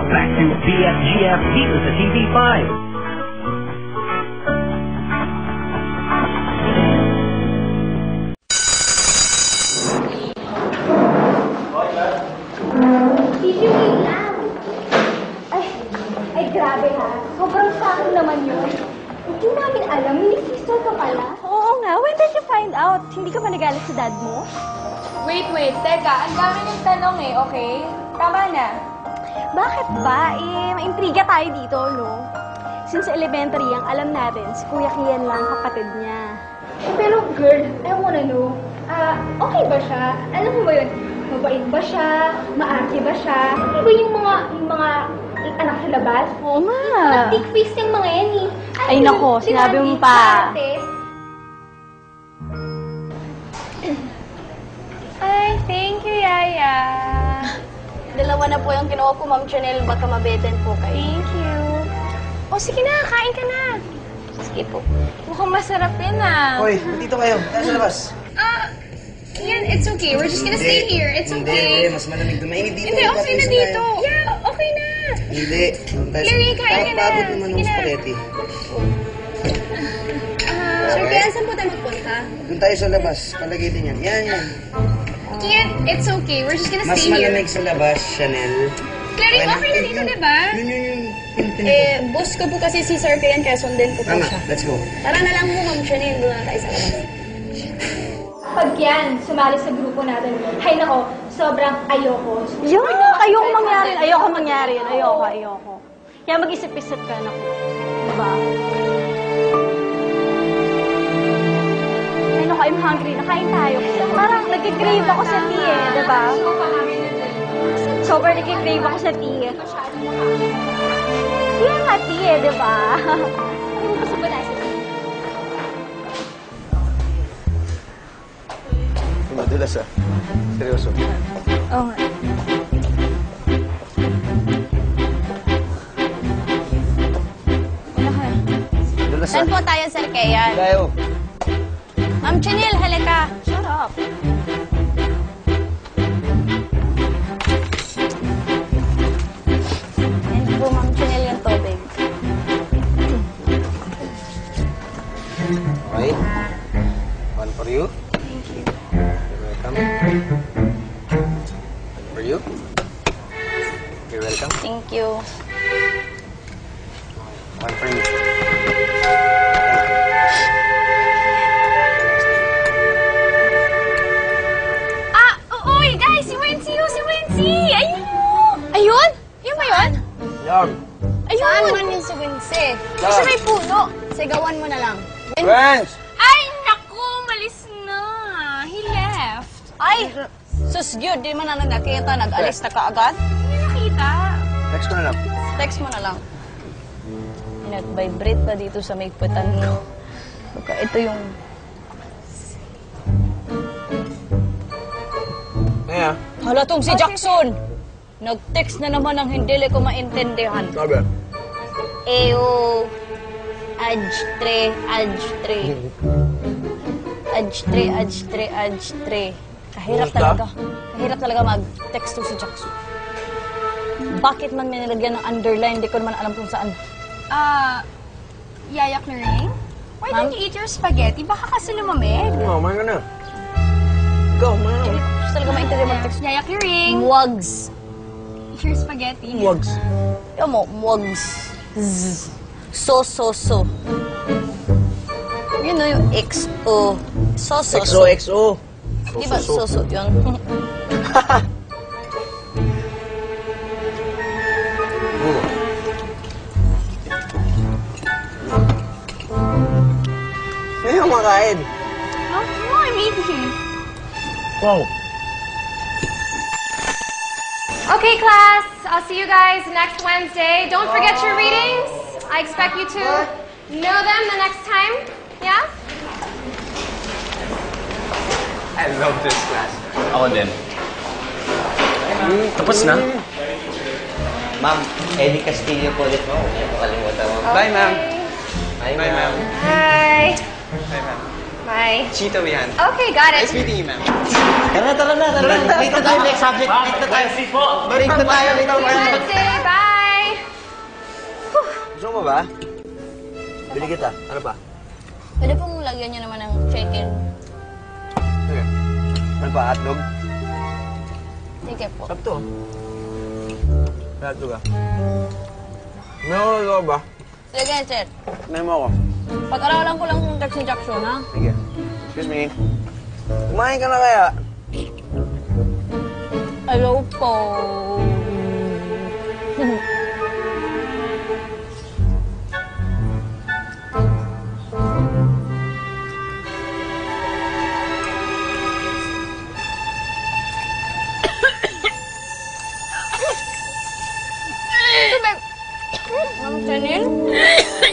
back to BFGF dito sa TV5. Ay, grabe ha. Sobrang sakit naman yun. Hindi namin alam, mini-sister ka pala. Oo nga, when did you find out? Hindi ka ba nagalit sa dad mo? Wait, teka. Ang dami ng tanong eh, okay? Tama na. Bakit ba? Maintriga tayo dito, no? Since elementary, ang alam natin, si Kuya Kean lang kapatid niya. Pero girl, I wanna know, okay ba siya? Alam mo ba yun? Mabait ba siya? Maarte ba siya? Hindi ba yung mga anak sa labas? Oo nga. Mga thick face yung mga yan eh. Ay nako, sinabi mo pa. Ay, thank you, Yaya. Dalawa na po yung kinuha ko, Ma'am Chanel. Baka mabeten po kayo. Thank you. O, sige na, kain ka na. Sige po. Mukhang masarap yan ah. Hoy, dito kayo. Tayo sa labas. Yan, it's okay. We're just gonna stay here. It's okay. Hindi, mas malamig na. Mainit dito. Hindi, okay na dito. Yeah, okay na. Hindi. Larry, kain ka na. Paabot naman ng spaghetti. Sir, kaya saan po tayo magpunta? Doon tayo sa labas. Palagay din yan. Yan. Kian, it's okay. We're just gonna Mas stay here. malamig sa labas, Chanel. Larry, okay na dito, diba? Yun. Boss ko po kasi si Sir Kean, kaya sundin ko po Tama, siya. let's go. Tara na lang po, Ma'am Chanel. Doon na tayo sa labas. Pag yan, sumali sa grupo natin, hay nako, sobrang ayoko. Ayoko mangyari yun. Ayoko. Kaya mag-isip-isip ka, naku. Diba? Ay, naku, I'm hungry. Nakain tayo. Parang nag-crave ako sa tea eh, diba? Sobrang nag-crave ako sa tea. Kaya nga tea eh, diba? Ano mo gusto ba na sa tea? Madulas ah. Seryoso. Oo nga. Madulas ah. Saan po tayo, Sir Kean? Tayo. Ma'am Chanel, halika. Shut up. Yan po, Ma'am Chanel, yung tubig. Okay. One for you. Thank you. You're welcome. One for you. You're welcome. Thank you. One for you. Uy, guys, si Wency! Ayun! Ayun? Yun ba yun? Yan. Ayun! Saan man yung si Wincy? Kasi may puno. Sigawan mo na lang. Friends! Ay, naku! Malis na. He left. Ay! Sus, yun. Di man na nakita. Nag-alis na kaagad. Hindi nakita. Text ko na lang. Text mo na lang. Nag-vibrate pa dito sa may putan ko. Baka ito yung... Kaya? Hala tong si Jackson! Nag-text na naman ang hindi ko maintindihan. Sabi. Eyo... Ajtre. Kahirap talaga mag-text to si Jackson. Bakit man may nilagyan ng underline? Di ko naman alam kung saan. Yaya Claring? Why don't you eat your spaghetti? Baka kasi lumamig. Oo, kumain ka na. Go, kumain na. Gusto talaga maintindihan mag-text. Yaya Claring! Mugs. Eat your spaghetti. Mugs. Yung mo, mugs. Z. So. Yun know, yung XO. So. XO. Di ba so yun? Ngayon makain. Oh, no, I'm eating. Wow. Okay, class. I'll see you guys next Wednesday. Don't forget your readings. I expect you to know them the next time. Yeah? I love this class. Ako din. Tapos na? Ma'am, Eddie Castillo po ulit mo. Nakalimutan mo. Bye, ma'am. Bye, Bye, ma'am. Hi. Bye, ma'am. Bye. Chito yan. Okay, got it. Nice meeting you, ma'am. Tara na. Break na tayo. Next subject. Break na tayo. Break na tayo. Wednesday. Bye. Gusto mo ba? Bili kita. Ano pa? Pwede pong lagyan niyo naman ng chicken. Sige. Ano pa? Hotdog? Sige po. Sakto. Hotdog ah. May ako ba? Sige, sir. May mo ako. Pag-aralan ko lang kung text ni Jackson, ha? Sige. Excuse me. Kumain ka na kaya? Hello po. Ma'am Chanel?